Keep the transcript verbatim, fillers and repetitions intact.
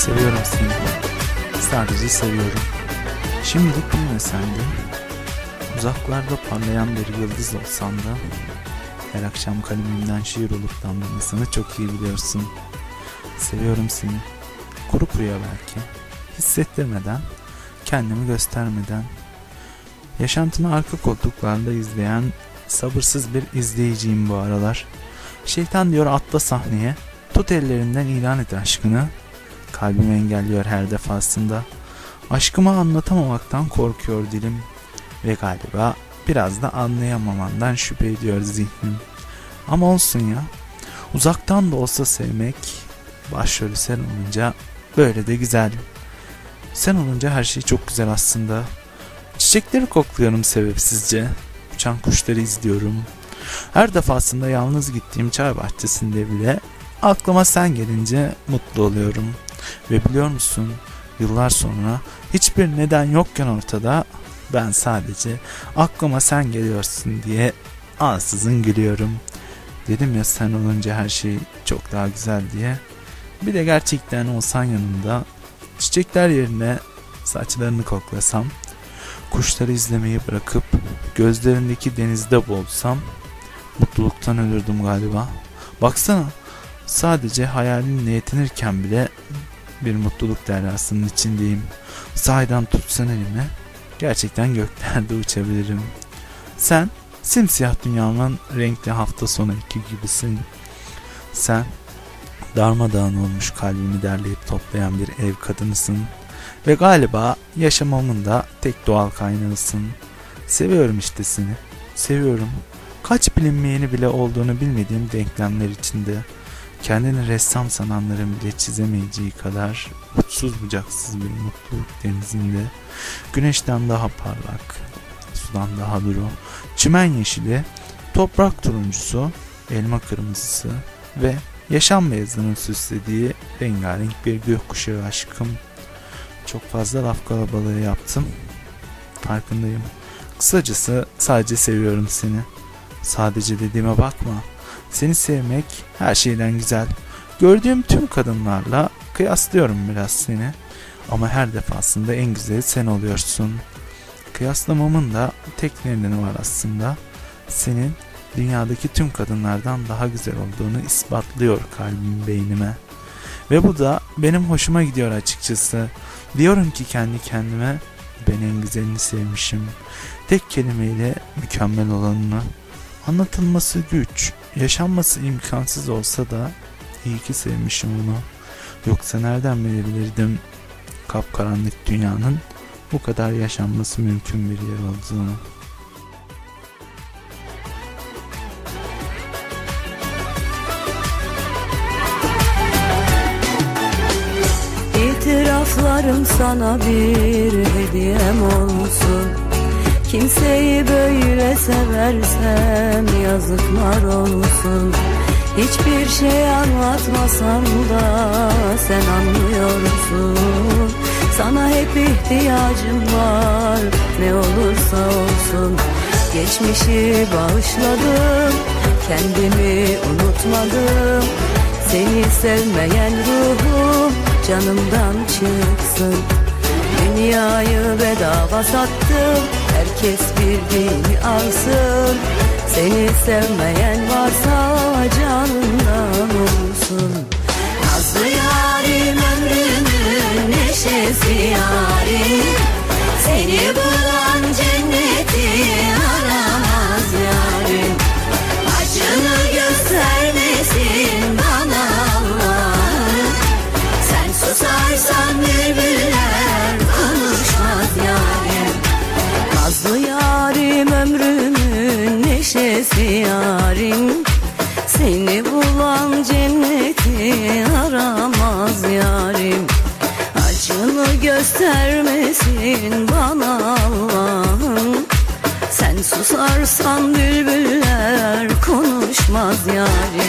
Seviyorum seni. Sadece seviyorum. Şimdilik bilmesen de, uzaklarda parlayan bir yıldız olsan da, her akşam kalemimden şiir olup damlamasını çok iyi biliyorsun. Seviyorum seni. Kuru kuruya belki, hissettirmeden, kendimi göstermeden, yaşantını arka koltuklarda izleyen sabırsız bir izleyiciyim bu aralar. Şeytan diyor atla sahneye, tut ellerinden ilan et aşkını. Kalbim engelliyor her defasında. Aşkımı anlatamamaktan korkuyor dilim. Ve galiba biraz da anlayamamandan şüphe ediyor zihnim. Ama olsun ya, uzaktan da olsa sevmek, başrolü sen olunca böyle de güzel. Sen olunca her şey çok güzel aslında. Çiçekleri kokluyorum sebepsizce. Uçan kuşları izliyorum. Her defasında yalnız gittiğim çay bahçesinde bile aklıma sen gelince mutlu oluyorum. Ve biliyor musun, yıllar sonra hiçbir neden yokken ortada, ben sadece aklıma sen geliyorsun diye ansızın gülüyorum. Dedim ya sen olunca her şey çok daha güzel diye. Bir de gerçekten olsan yanımda, çiçekler yerine saçlarını koklasam, kuşları izlemeyi bırakıp gözlerindeki denizde boğulsam, mutluluktan ölürdüm galiba. Baksana, sadece hayalinle yetinirken bile bir mutluluk deryasının içindeyim. Sahiden tutsan elimi, gerçekten göklerde uçabilirim. Sen simsiyah dünyanın renkli hafta sonu iki gibisin. Sen darmadağın olmuş kalbimi derleyip toplayan bir ev kadınısın. Ve galiba yaşamamın da tek doğal kaynağısın. Seviyorum işte seni. Seviyorum. Kaç bilinmeyeni bile olduğunu bilmediğim denklemler içinde. Kendini ressam sananların bile çizemeyeceği kadar uçsuz bucaksız bir mutluluk denizinde. Güneşten daha parlak, sudan daha duru, çimen yeşili, toprak turuncusu, elma kırmızısı ve yaşam beyazının süslediği rengarenk bir gökkuşağı aşkım. Çok fazla laf kalabalığı yaptım, farkındayım. Kısacası sadece seviyorum seni. Sadece dediğime bakma. Seni sevmek her şeyden güzel. Gördüğüm tüm kadınlarla kıyaslıyorum biraz seni. Ama her defasında en güzeli sen oluyorsun. Kıyaslamamın da tek nedeni var aslında. Senin dünyadaki tüm kadınlardan daha güzel olduğunu ispatlıyor kalbim beynime. Ve bu da benim hoşuma gidiyor açıkçası. Diyorum ki kendi kendime, ben en güzelini sevmişim. Tek kelimeyle mükemmel olanını. Anlatılması güç, yaşanması imkansız olsa da iyi ki sevmişim onu. Yoksa nereden bilebilirdim kapkaranlık dünyanın bu kadar yaşanması mümkün bir yer olduğunu. İtiraflarım sana bir hediyem olsun. Kimseyi böyle seversem yazıklar olsun. Hiçbir şey anlatmasam da sen anlıyorsun. Sana hep ihtiyacım var, ne olursa olsun. Geçmişi bağışladım, kendimi unutmadım. Seni sevmeyen ruhum canımdan çıksın. Dünyayı bedava sattım, herkes bildiğini alsın. Seni sevmeyen varsa canından olsun. Nazlı yarim, ömrümün neşesi yarim. Seni bulan cenneti aramaz yarim. Acını göstermesin bana Allah'ım. Sen susarsan bülbüller konuşmaz yarim. Nazlı yarim, ömrümün neşesi yarim. Seni bulan cenneti aramaz yarim. Acını göstermesin bana Allah'ım. Sen susarsan bülbüller konuşmaz yarim.